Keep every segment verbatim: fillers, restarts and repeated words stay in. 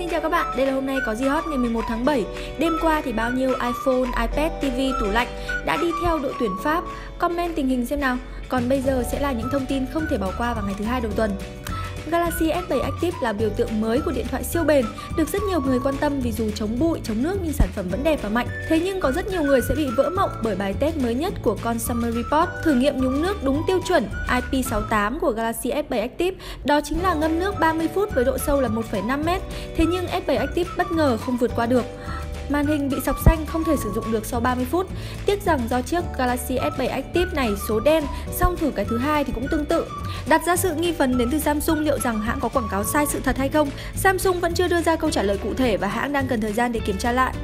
Xin chào các bạn, đây là hôm nay có gì hot ngày mười một tháng bảy. Đêm qua thì bao nhiêu iPhone, iPad, ti vi, tủ lạnh đã đi theo đội tuyển Pháp. Comment tình hình xem nào. Còn bây giờ sẽ là những thông tin không thể bỏ qua vào ngày thứ hai đầu tuần. Galaxy S bảy Active là biểu tượng mới của điện thoại siêu bền, được rất nhiều người quan tâm vì dù chống bụi, chống nước nhưng sản phẩm vẫn đẹp và mạnh. Thế nhưng có rất nhiều người sẽ bị vỡ mộng bởi bài test mới nhất của Consumer Report thử nghiệm nhúng nước đúng tiêu chuẩn I P sáu tám của Galaxy S bảy Active, đó chính là ngâm nước ba mươi phút với độ sâu là một phẩy năm mét. Thế nhưng S bảy Active bất ngờ không vượt qua được. Màn hình bị sọc xanh không thể sử dụng được sau ba mươi phút. Tiếc rằng do chiếc Galaxy S bảy Active này số đen, song thử cái thứ hai thì cũng tương tự. Đặt ra sự nghi vấn đến từ Samsung liệu rằng hãng có quảng cáo sai sự thật hay không, Samsung vẫn chưa đưa ra câu trả lời cụ thể và hãng đang cần thời gian để kiểm tra lại.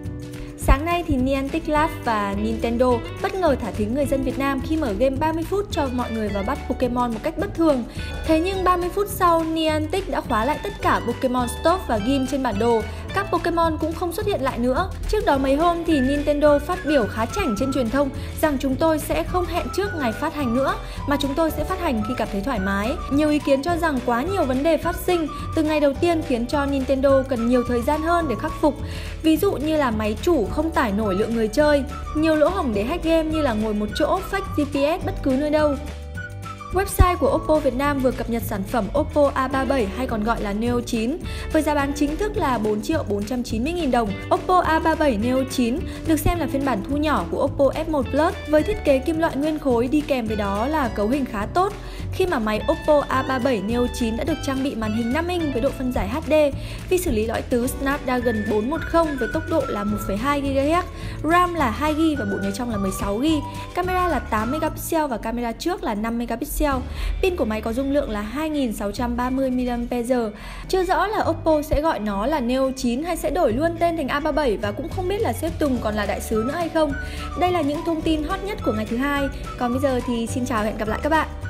Sáng nay thì Niantic Labs và Nintendo bất ngờ thả thính người dân Việt Nam khi mở game ba mươi phút cho mọi người vào bắt Pokemon một cách bất thường. Thế nhưng ba mươi phút sau, Niantic đã khóa lại tất cả Pokemon Stop và Game trên bản đồ. Các Pokemon cũng không xuất hiện lại nữa. Trước đó mấy hôm thì Nintendo phát biểu khá chảnh trên truyền thông rằng chúng tôi sẽ không hẹn trước ngày phát hành nữa, mà chúng tôi sẽ phát hành khi cảm thấy thoải mái. Nhiều ý kiến cho rằng quá nhiều vấn đề phát sinh từ ngày đầu tiên khiến cho Nintendo cần nhiều thời gian hơn để khắc phục. Ví dụ như là máy chủ không tải nổi lượng người chơi, nhiều lỗ hổng để hack game như là ngồi một chỗ, fake G P S bất cứ nơi đâu. Website của Oppo Việt Nam vừa cập nhật sản phẩm Oppo A ba mươi bảy hay còn gọi là Neo chín với giá bán chính thức là bốn triệu bốn trăm chín mươi nghìn đồng. Oppo A ba mươi bảy Neo chín được xem là phiên bản thu nhỏ của Oppo F một Plus với thiết kế kim loại nguyên khối, đi kèm với đó là cấu hình khá tốt. Khi mà máy Oppo A ba mươi bảy Neo chín đã được trang bị màn hình năm inch với độ phân giải H D, vi xử lý lõi tứ Snapdragon bốn một không với tốc độ là một phẩy hai gi ga héc, RAM là hai gi ga bai và bộ nhớ trong là mười sáu gi ga bai, camera là tám megapixel và camera trước là năm megapixel. Pin của máy có dung lượng là hai nghìn sáu trăm ba mươi mi li am pe giờ. Chưa rõ là Oppo sẽ gọi nó là Neo chín hay sẽ đổi luôn tên thành A ba mươi bảy và cũng không biết là sếp Tùng còn là đại sứ nữa hay không. Đây là những thông tin hot nhất của ngày thứ hai. Còn bây giờ thì xin chào và hẹn gặp lại các bạn.